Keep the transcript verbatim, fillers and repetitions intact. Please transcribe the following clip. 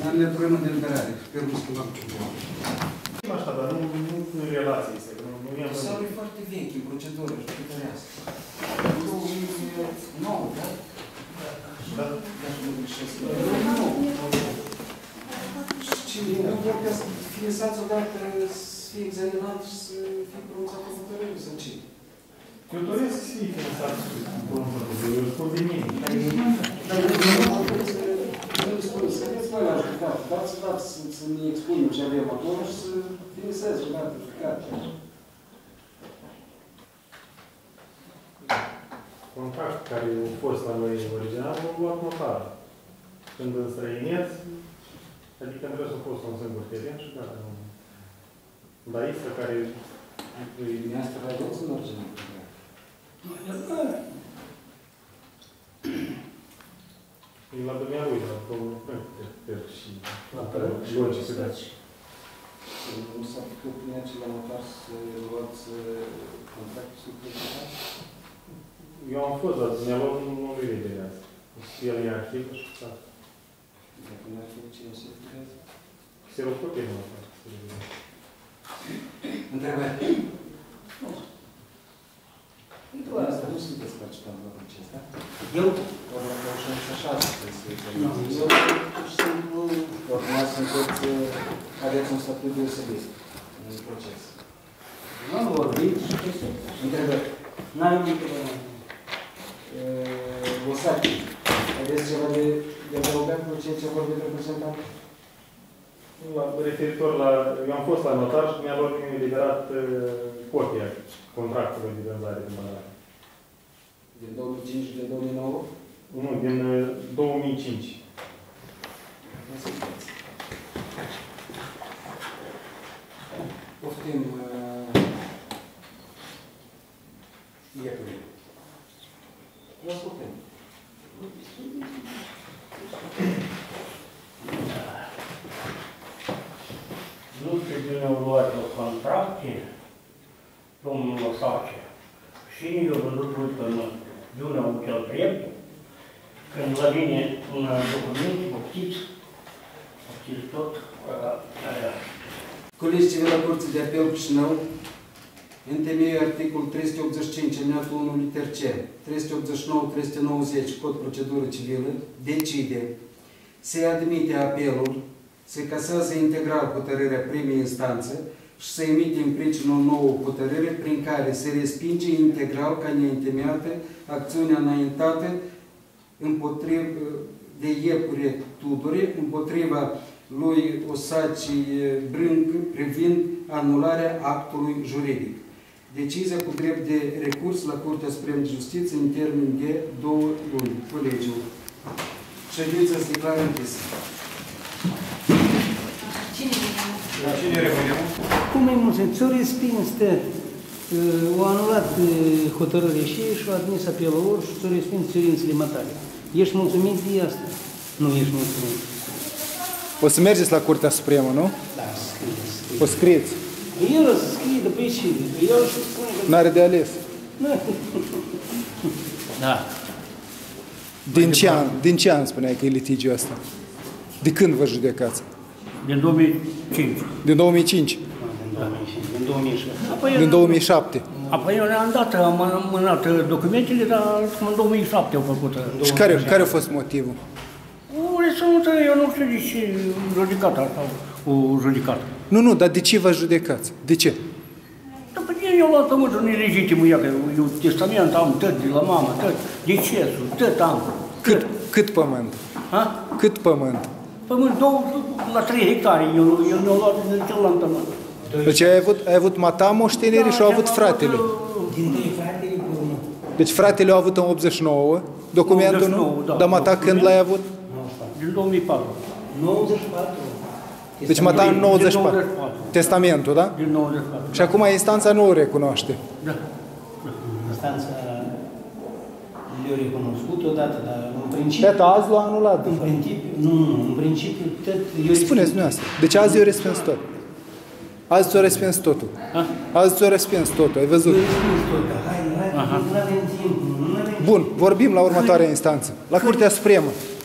Dar le problemă de liberare. Permis că l-am problema. Așa, dar nu, nu, nu e relație, este. Nu, nu e sau e foarte vechi, în procedură judecătorească. două mii nouă, da? Da. Dacă nu greșesc. Și nu vor ca să finisați odată, să fie examinat și să fie pronunțat o hotărâre, sau ce? Eu doresc să fie finisat cu un hotărâre, eu spun de mine. Dar nu îmi spune, să vedeți voi la judecat, dați-vă dați să ne expunem ce avem acolo și să finisezi odată judecat. Contract care a fost la noi original, nu a luat notar. Când înstrăineți, adică trebuie să a fost un singur teren și gata. Dar este care... Dumneavoastră vă aveți în original. E la dumnealui, la domnul Părc și la Logi se dați. Nu s-a făcut prin acela notar să luați contractul suplimentar? Eu am fost, dar dumnealui nu îi vede de asta. El e arhivă și da. Dacă nu ar fi cine se lucrează? Se rupă nu asta. Întrebări? Nu. Într-o asta nu sunteți participant la acesta. Eu? Ori la șaizeci și șase trebuie să-i permiți. Eu, pur și simplu, urmați sunteți, aveți un statut deosebit în proces. Nu, vorbim și chestii. Întrebări? N-ai întrebări. Osachi, aveți ceva de adăugat cu ceea ce vorbim reprezentant? Referitor la... Eu am fost la notar și mi-a luat eliberat copia contractului de vânzare de banane. Din două mii cinci și din două mii nouă? Nu, din două mii cinci. Poftim... Iepuri. Vă ascultăm. Nu știu din au luat contracte, domnul Osache. Și eu văzut că Iunea o cel drept, când la mine un document, poftiți, poftiți tot, aia. Colegi civil la Curții de Apel Chișinău, în temeiul articolul trei sute optzeci și cinci, alineatul unu, liter C, trei sute optzeci și nouă trei sute nouăzeci, Cod Procedură Civilă, decide, se admite apelul, se casează integral hotărârea primei instanțe și se emite în pricină o nouă hotărâre prin care se respinge integral ca neîntemeiată acțiunea înaintată împotriva de Iepure Tudore împotriva lui Osaci Brânc privind anularea actului juridic. Decizia cu drept de recurs la Curtea Supremă de Justiție în termen de două luni. Colegiul. Ședința se declară închisă. La cine revenim? Cum e mulțumit? Ți-o respins de... O anulat hotărârea și și-o admis apelul lor și ți-o respins cerințele matale. Ești mulțumit de asta? Nu ești mulțumit. O să mergeți la Curtea Supremă, nu? Da, scrieți. O scrieți. El o să scrie după ce? El și spune că... N-are de ales. Da. Din ce, an, din ce an spuneai că e litigiul ăsta? De când vă judecați? Din două mii cinci. Din două mii cinci? Din două mii cinci. Din două mii șapte. Apoi Din două mii șapte. Apoi eu le-am dat, am amânat documentele, dar în două mii șapte au făcut. Și care, care a fost motivul? Eu nu știu de ce judecata sau o judecată. Nu, nu, dar de ce vă judecați? De ce? După ce eu luat pământul nelegitimul, iată, eu testament am tot de la mamă, tot, decesul, tot am. Cât, cât pământ? Ha? Cât pământ? Pământ, două, la trei hectare, eu, eu mi-am luat de celălalt pământ. Deci ai avut, ai avut mata moștenire da, și au avut fratele. Din trei fratele, unul. Deci fratele au avut în optzeci și nouă, documentul nu? Da, dar mata când l-ai avut? Din două mii patru. nouăzeci și patru. Deci mata în nouăzeci și patru. Testamentul, da? Din nouăzeci și patru. Și acum instanța nu o recunoaște. Da. Instanța le-a recunoscut odată, dar în principiu... Iată, azi l-a anulat. În principiu, nu, nu, în principiu, tot... Spuneți dumneavoastră. Deci azi eu respins tot. Azi ți-o respins totul. Azi ți-o respins totul, ai văzut? Eu respins totul. Hai, hai, nu avem timp. Bun, vorbim la următoarea instanță. La Curtea Supremă.